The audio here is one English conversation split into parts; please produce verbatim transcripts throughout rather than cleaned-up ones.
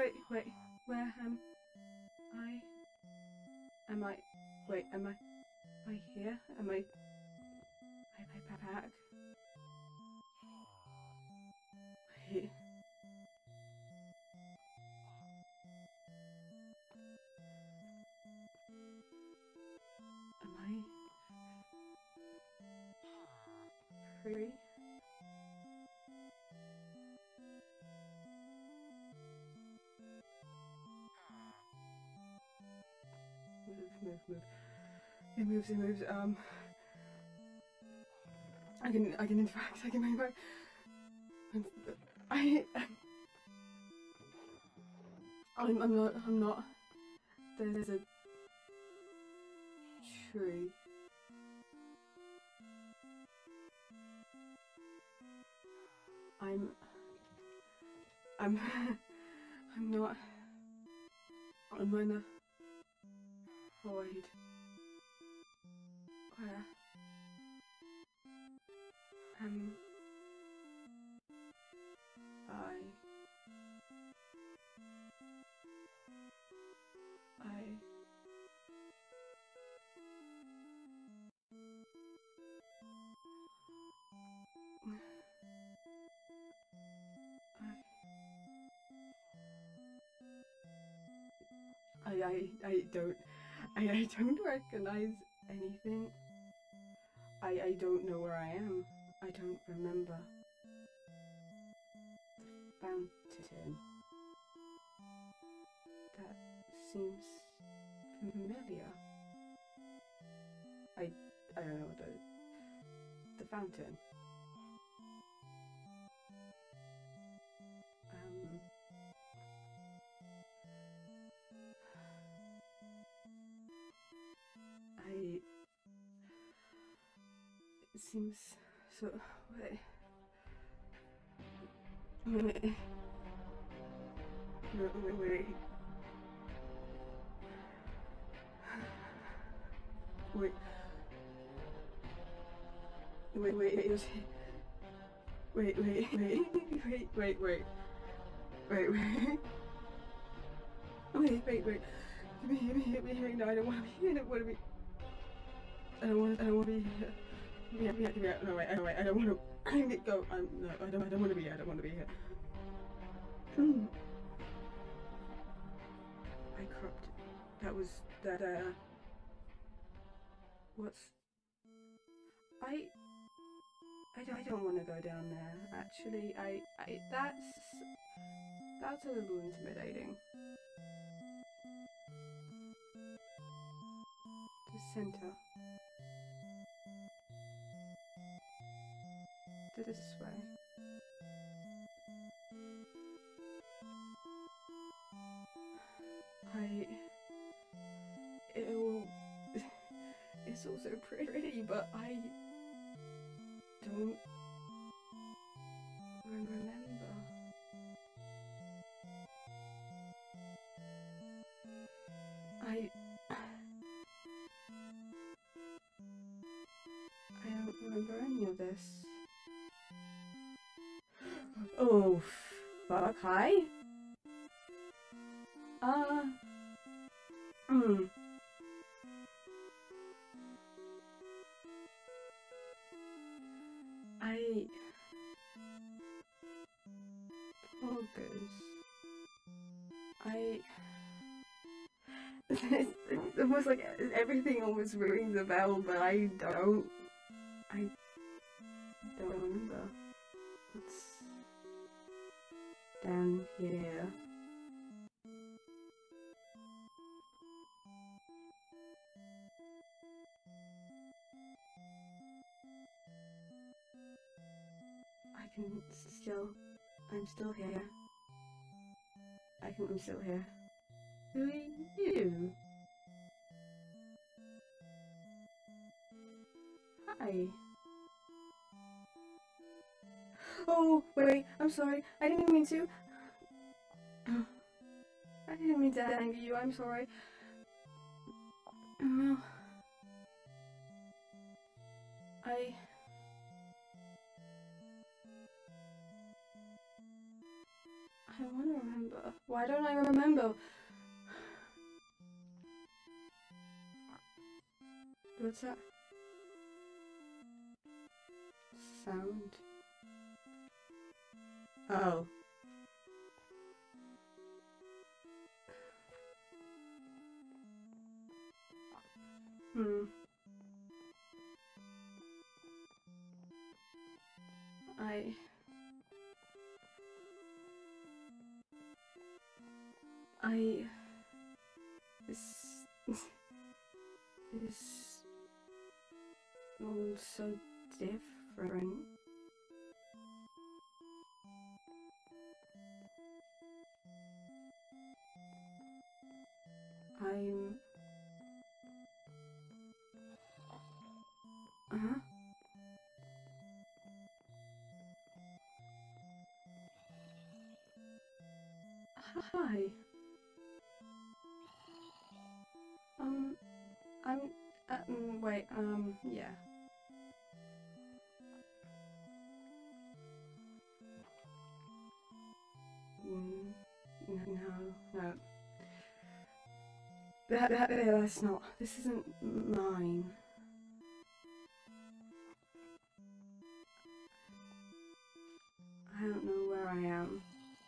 wait, wait. Where am I? Am I? Wait, am I? Am I here? Am I? Am I back? Wait. Am I free? Move, move, move. It moves, it moves. Um, I can, I can interact. I can interact. I, I'm, I'm not, I'm not. There's a tree. I'm, I'm, I'm not. I'm gonna avoid. Where am I? I. I, I, I don't, I, I don't recognize anything. I, I don't know where I am. I don't remember. Fountain. That seems familiar. I, I don't know, the, the fountain. Um... I... It seems so... Wait... Wait... No, wait, wait... Wait... Wait, wait, wait, wait, wait, wait, wait, wait, wait, wait, wait, wait, wait, wait, give me, give me, give me here, no, I don't want to be here, I don't want to be, I don't want, I don't want to be here, give me out, give me out, give me out, no, wait, no, wait, I don't want to, I need to go, I'm, no, I don't, I don't want to be here, I don't want to be here. Hmm. I corrupted, that was, that, uh, what's, I, I don't, I don't want to go down there, actually, I, I, that's, that's a little intimidating. The center. This way. I, it will, it's also pretty, but I don't remember. I, I don't remember any of this. Oh, fuck, hi? Uh, hmm. I... Focus. I... It's almost like everything almost rings a bell, but I don't... I don't remember. What's down here? I can still... I'm still here. I can... I'm still here. Who are you? Hi. Oh, wait, wait, I'm sorry. I didn't mean to. I didn't mean to anger you, I'm sorry. No. I... I want to remember. Why don't I remember? What's that? Sound. Oh. Hmm. I... I... This... This... all so different. I'm... Uh-huh. Hi. Um, I'm... Uh, mm, wait, um, yeah. Mm, no, no. That, that, that's not... This isn't mine. I don't know where I am.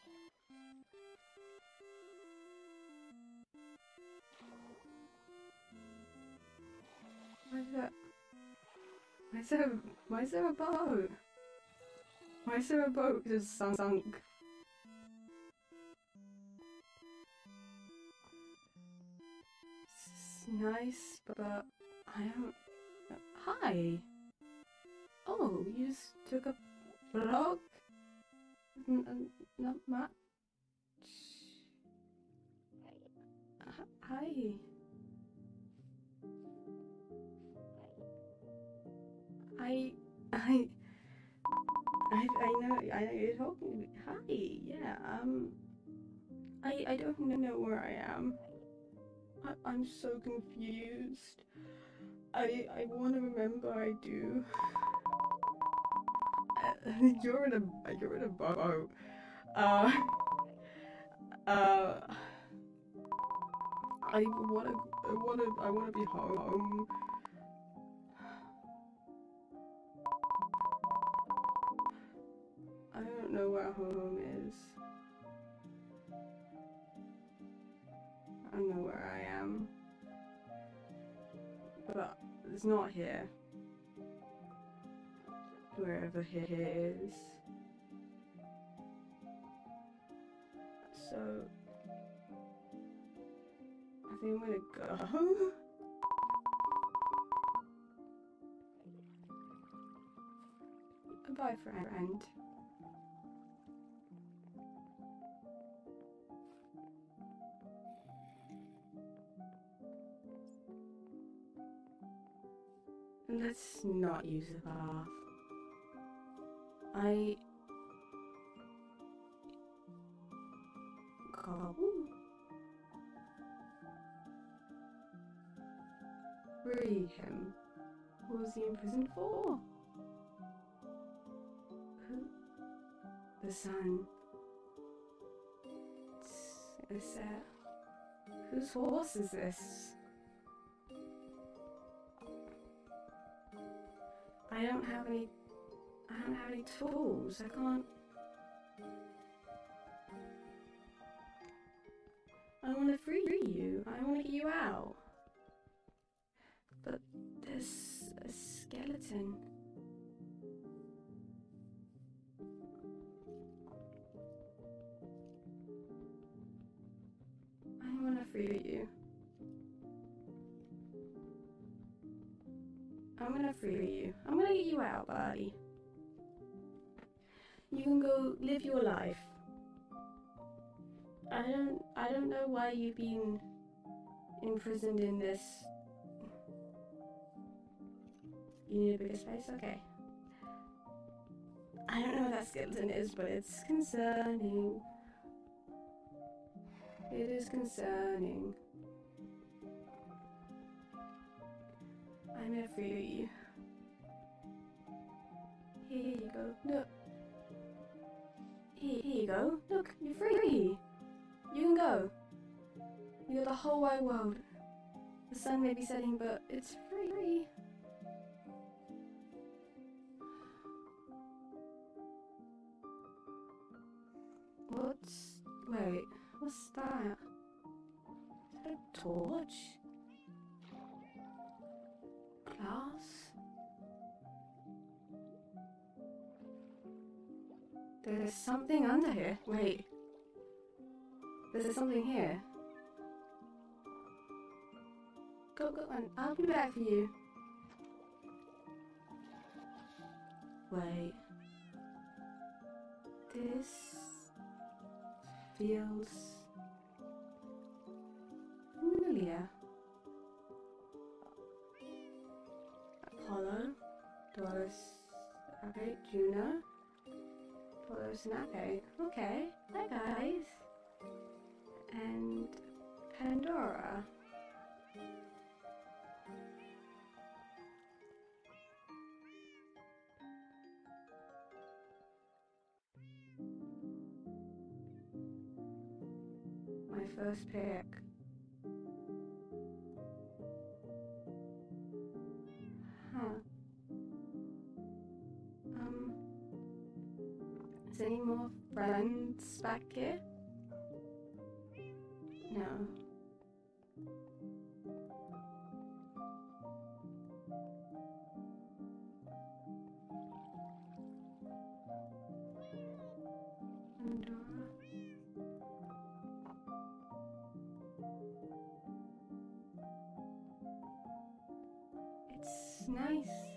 Why is that? Why is there a, why is there a boat? Why is there a boat just sunk? It's nice, but I don't... Hi! Oh, you just took a vlog? N not much. Hi. I... I... I, I know, I know you're talking. Hi, yeah, um... I, I don't know where I am. I, I'm so confused. I, I want to remember I do. Uh, you're in a, you're in a boat. Uh... Uh... I wanna, I wanna, I wanna be home. I don't know where home is. I don't know where I am. But it's not here. Wherever here is. So I think I'm gonna go. Bye, friend. Let's not use the bath. I... Go. Free him. What was he imprisoned for? Who? The sun. It's, it's uh, whose horse is this? I don't have any... I don't have any tools. I can't... I want to free you. I want to get you out. But there's a skeleton. I want to free you. I'm gonna free you. I'm gonna get you out, buddy. You can go live your life. I don't I don't know why you've been imprisoned in this. You need a bigger space? Okay. I don't know what that skeleton is, but it's concerning. It is concerning. I'm gonna free you. Here you go. No. Here, here you go. Look, you're free. You can go. You got the whole wide world. The sun may be setting, but it's free. What's... wait, what's that? Is that a torch? Glass? There's something under here. Wait. There's something here. Go, go on. I'll be back for you. Wait. This feels familiar. Apollo, Doris, okay, Juno, Apollo, Snape. Okay, hi guys. And Pandora. My first pick. Huh. Um, is any more friends back here? No. Pandora. It's nice